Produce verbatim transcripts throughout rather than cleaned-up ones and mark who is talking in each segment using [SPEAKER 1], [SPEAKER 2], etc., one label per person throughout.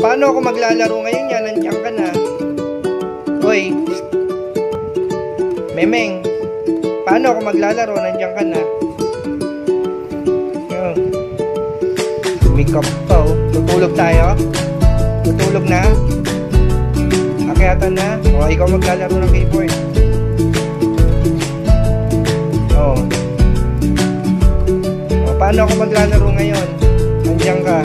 [SPEAKER 1] Paano ako maglalaro ngayon yan? Nandiyan ka na. Hoy. Memeng. Paano ako maglalaro? Nandiyan ka na. Yun. Make up pa oh. Tutulog tayo? Tutulog na? Akyatan na? O, ikaw maglalaro ng keyboard. O. O, paano ako maglalaro ngayon? Nandiyan ka.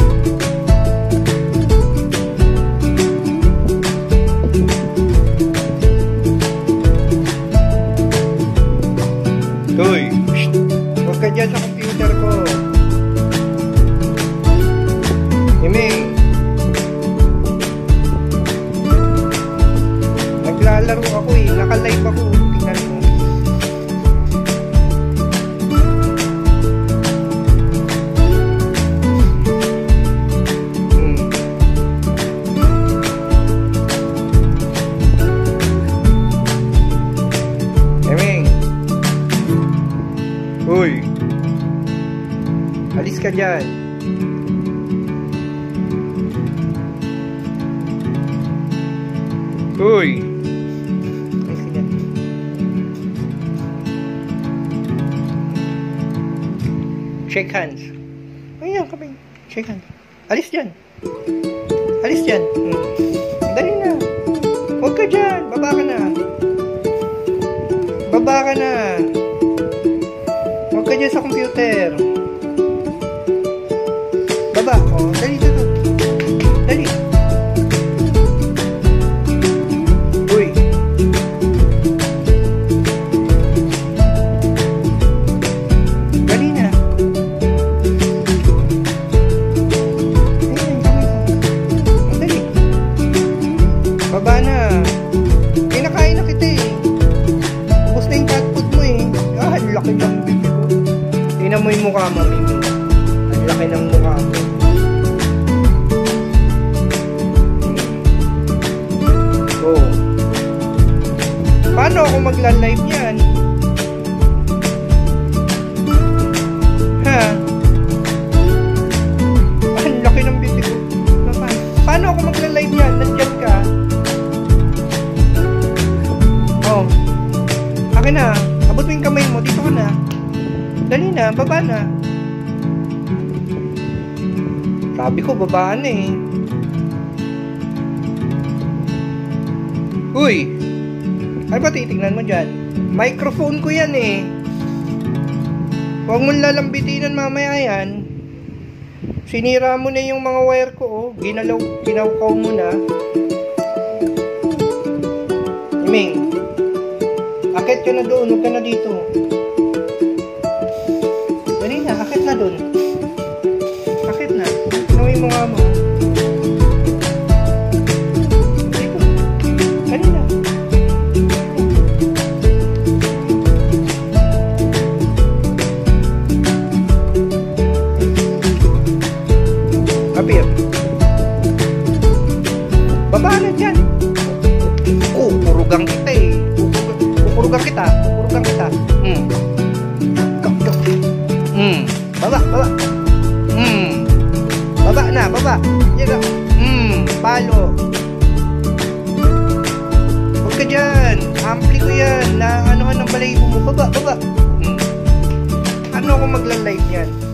[SPEAKER 1] Hoy! Huwag ka dyan sa computer ko. Himing! Naglalaro ako eh. Naka-live ako. Tingnan mo. Hmm. Himing! Uy! Alis ka dyan. Uy! Alis ka dyan. Shake hands. Ayan kami. Shake hands. Alis dyan. Alis dyan. Hmm. Dali na. Huwag ka dyan. Baba ka na. Baba ka na. Huwag ka dyan sa computer. Baba. O, dali dito. Dali. Uy. Dali na. Ayan, kamay ko. O, dali. Baba na. Kinakain na kita eh. Ubus na yung cat food mo eh. Ah, laki ng bibi ko. Tingnan mo yung mukha mo, Mimi. Ang laki ng mukha mo. Oh. Paano ako magla-live niyan? Ha? Ang laki ng bibi ko. Pa Paano ako magla-live niyan? Nandiyan ka. Oh. Akin na. Abot mo yung kamay mo. Dito ka na. Dali na. Baba na. Sabi ko, babaan eh. Uy! Ano ba titignan mo dyan? Microphone ko yan eh. Huwag mong lalambitinan mamaya yan. Sinira mo na yung mga wire ko oh. Ginalaw, ginawkaw mo na. Iming. Akit ka na doon. Huwag ka na dito. Dali na. Akit na doon. Akit na. Tinawin mo nga mo. Dito. Dali na. Kapir. Baba na dyan. Oh, kurugang kita eh. Kukurugang kita. Kukurugang kita. Hmm. Hmm. Baba, baba. Hmm. Baba na, baba. Yan. Hmm. Palo. Huwag ka dyan. Ampli ko yan. Na ano-ano ng balayibo mo. Baba, baba. Hmm. Ano ako magla-live yan?